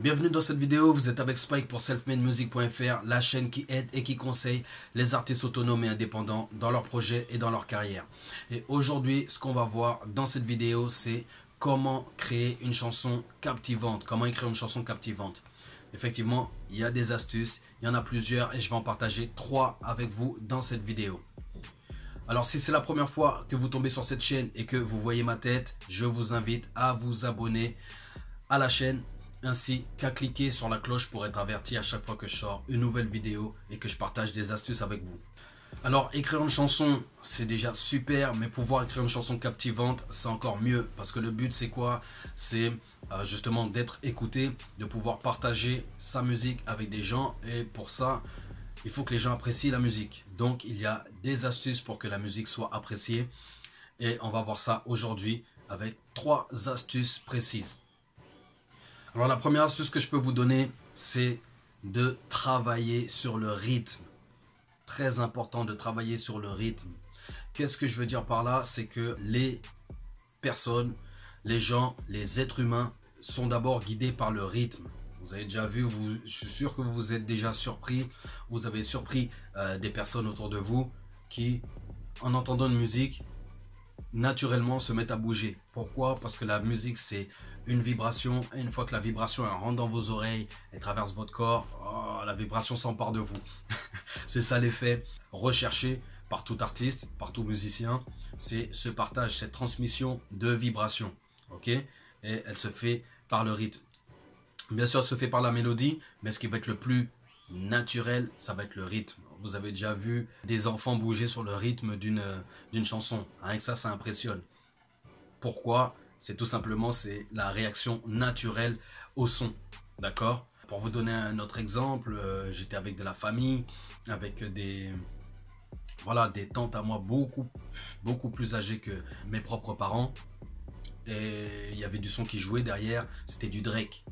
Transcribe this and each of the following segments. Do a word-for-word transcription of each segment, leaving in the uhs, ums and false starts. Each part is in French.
Bienvenue dans cette vidéo, vous êtes avec Spike pour self made music point F R, la chaîne qui aide et qui conseille les artistes autonomes et indépendants dans leurs projets et dans leur carrière. Et aujourd'hui, ce qu'on va voir dans cette vidéo, c'est comment créer une chanson captivante, comment écrire une chanson captivante. Effectivement, il y a des astuces, il y en a plusieurs et je vais en partager trois avec vous dans cette vidéo. Alors si c'est la première fois que vous tombez sur cette chaîne et que vous voyez ma tête, je vous invite à vous abonner à la chaîne ainsi qu'à cliquer sur la cloche pour être averti à chaque fois que je sors une nouvelle vidéo et que je partage des astuces avec vous. Alors écrire une chanson c'est déjà super, mais pouvoir écrire une chanson captivante c'est encore mieux, parce que le but c'est quoi? C'est euh, justement d'être écouté, de pouvoir partager sa musique avec des gens, et pour ça il faut que les gens apprécient la musique. Donc il y a des astuces pour que la musique soit appréciée et on va voir ça aujourd'hui avec trois astuces précises. Alors la première astuce que je peux vous donner, c'est de travailler sur le rythme. Très important de travailler sur le rythme. Qu'est-ce que je veux dire par là? C'est que les personnes, les gens, les êtres humains sont d'abord guidés par le rythme. Vous avez déjà vu, vous, je suis sûr que vous vous êtes déjà surpris, vous avez surpris euh, des personnes autour de vous qui, en entendant une musique, naturellement se mettent à bouger. Pourquoi? Parce que la musique c'est une vibration, et une fois que la vibration elle rentre dans vos oreilles et traverse votre corps, oh, la vibration s'empare de vous. C'est ça l'effet recherché par tout artiste, par tout musicien, c'est ce partage, cette transmission de vibrations. Ok? Et elle se fait par le rythme. Bien sûr, elle se fait par la mélodie, mais ce qui va être le plus naturel, ça va être le rythme. Vous avez déjà vu des enfants bouger sur le rythme d'une d'une chanson. Rien que ça, ça impressionne. Pourquoi? C'est tout simplement, c'est la réaction naturelle au son. D'accord? Pour vous donner un autre exemple, euh, j'étais avec de la famille, avec des, voilà, des tantes à moi beaucoup, beaucoup plus âgées que mes propres parents. Et il y avait du son qui jouait derrière, c'était du Drake.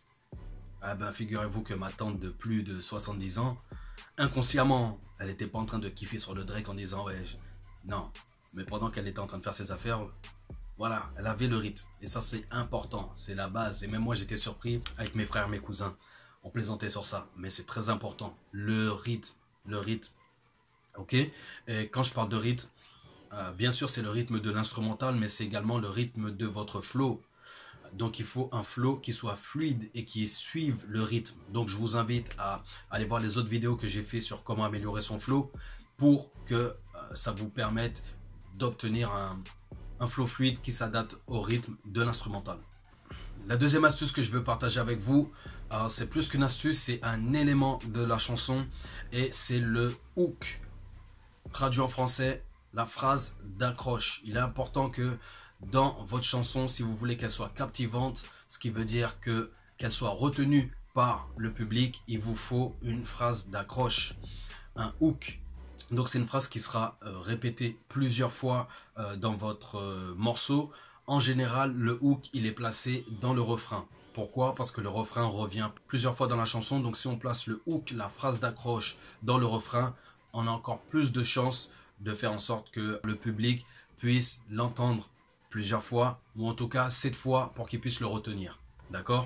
Ah ben, figurez-vous que ma tante de plus de soixante-dix ans, inconsciemment, elle n'était pas en train de kiffer sur le Drake en disant ouais, je... non. Mais pendant qu'elle était en train de faire ses affaires, voilà, elle avait le rythme. Et ça, c'est important, c'est la base. Et même moi, j'étais surpris avec mes frères, mes cousins. On plaisantait sur ça, mais c'est très important. Le rythme, le rythme. Ok? Et quand je parle de rythme, euh, bien sûr, c'est le rythme de l'instrumental, mais c'est également le rythme de votre flow. Donc il faut un flow qui soit fluide et qui suive le rythme. Donc je vous invite à aller voir les autres vidéos que j'ai fait sur comment améliorer son flow pour que euh, ça vous permette d'obtenir un, un flow fluide qui s'adapte au rythme de l'instrumental. La deuxième astuce que je veux partager avec vous, euh, c'est plus qu'une astuce, c'est un élément de la chanson, et c'est le hook. Traduit en français, la phrase d'accroche. Il est important que dans votre chanson, si vous voulez qu'elle soit captivante, ce qui veut dire que qu'elle soit retenue par le public, il vous faut une phrase d'accroche, un hook. Donc c'est une phrase qui sera euh, répétée plusieurs fois euh, dans votre euh, morceau. En général, le hook il est placé dans le refrain. Pourquoi? Parce que le refrain revient plusieurs fois dans la chanson. Donc si on place le hook, la phrase d'accroche dans le refrain, on a encore plus de chances de faire en sorte que le public puisse l'entendre plusieurs fois, ou en tout cas sept fois, pour qu'il puisse le retenir. D'accord?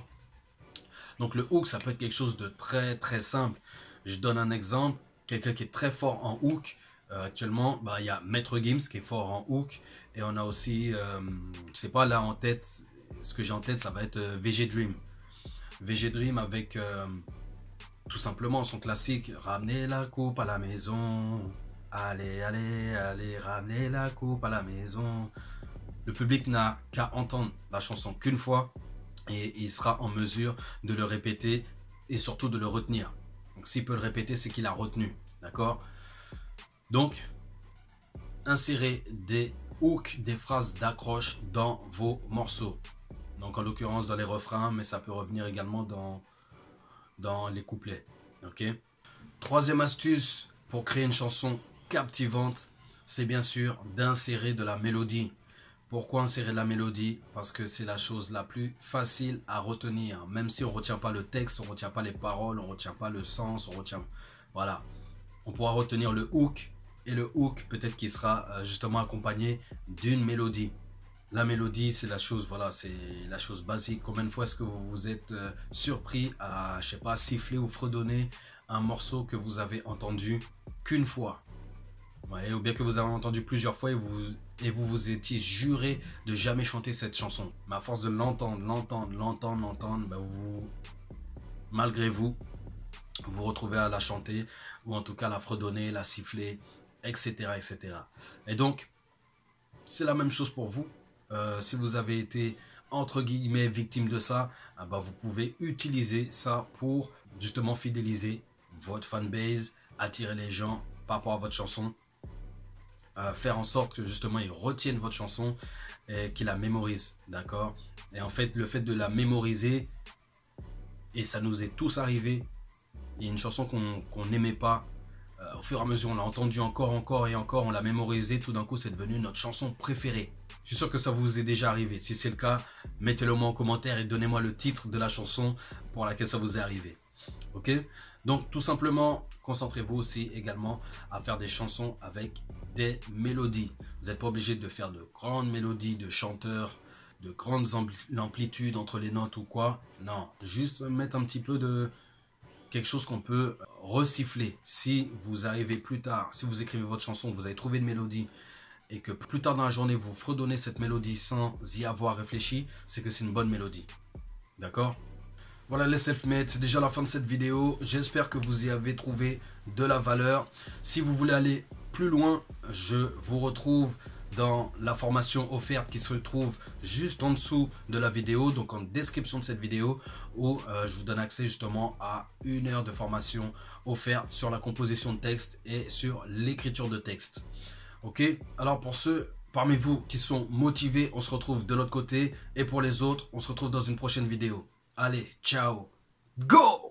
Donc le hook, ça peut être quelque chose de très très simple. Je donne un exemple. Quelqu'un qui est très fort en hook, euh, actuellement, bah, il y a Maître Gims qui est fort en hook, et on a aussi, euh, je sais pas là en tête, ce que j'ai en tête, ça va être euh, V G Dream. V G Dream avec euh, tout simplement son classique, ramener la coupe à la maison. Allez, allez, allez, ramener la coupe à la maison. Le public n'a qu'à entendre la chanson qu'une fois et il sera en mesure de le répéter et surtout de le retenir. Donc s'il peut le répéter, c'est qu'il a retenu. D'accord? Donc, insérez des hooks, des phrases d'accroche dans vos morceaux. Donc en l'occurrence dans les refrains, mais ça peut revenir également dans, dans les couplets. Ok? Troisième astuce pour créer une chanson captivante, c'est bien sûr d'insérer de la mélodie. Pourquoi insérer de la mélodie? Parce que c'est la chose la plus facile à retenir. Même si on ne retient pas le texte, on ne retient pas les paroles, on ne retient pas le sens, on retient... Voilà. On pourra retenir le hook. Et le hook, peut-être qu'il sera justement accompagné d'une mélodie. La mélodie, c'est la chose, voilà, c'est la chose basique. Combien de fois est-ce que vous vous êtes euh, surpris à, je sais pas, siffler ou fredonner un morceau que vous avez entendu qu'une fois? Ouais, ou bien que vous avez entendu plusieurs fois et vous, et vous vous étiez juré de jamais chanter cette chanson. Mais à force de l'entendre, l'entendre, l'entendre, l'entendre, ben vous, malgré vous, vous retrouvez à la chanter ou en tout cas la fredonner, la siffler, et cetera, et cetera. Et donc, c'est la même chose pour vous. Euh, si vous avez été entre guillemets victime de ça, ah bah vous pouvez utiliser ça pour justement fidéliser votre fanbase, attirer les gens par rapport à votre chanson, euh, faire en sorte que justement ils retiennent votre chanson et qu'ils la mémorisent, d'accord? Et en fait, le fait de la mémoriser, et ça nous est tous arrivé, il y a une chanson qu'on qu'on n'aimait pas, euh, au fur et à mesure on l'a entendue encore, encore et encore, on l'a mémorisée, tout d'un coup c'est devenu notre chanson préférée. Je suis sûr que ça vous est déjà arrivé. Si c'est le cas, mettez-le moi en commentaire et donnez-moi le titre de la chanson pour laquelle ça vous est arrivé. Ok? Donc tout simplement, concentrez-vous aussi également à faire des chansons avec des mélodies. Vous n'êtes pas obligé de faire de grandes mélodies de chanteurs, de grandes amplitudes entre les notes ou quoi. Non, juste mettre un petit peu de quelque chose qu'on peut resiffler. Si vous arrivez plus tard, si vous écrivez votre chanson, vous avez trouvé une mélodie et que plus tard dans la journée vous fredonnez cette mélodie sans y avoir réfléchi, c'est que c'est une bonne mélodie. D'accord? Voilà les self-made, c'est déjà la fin de cette vidéo. J'espère que vous y avez trouvé de la valeur. Si vous voulez aller plus loin, je vous retrouve dans la formation offerte qui se trouve juste en dessous de la vidéo, donc en description de cette vidéo, où euh, je vous donne accès justement à une heure de formation offerte sur la composition de texte et sur l'écriture de texte. Ok, alors pour ceux parmi vous qui sont motivés, on se retrouve de l'autre côté, et pour les autres, on se retrouve dans une prochaine vidéo. Allez, ciao, go!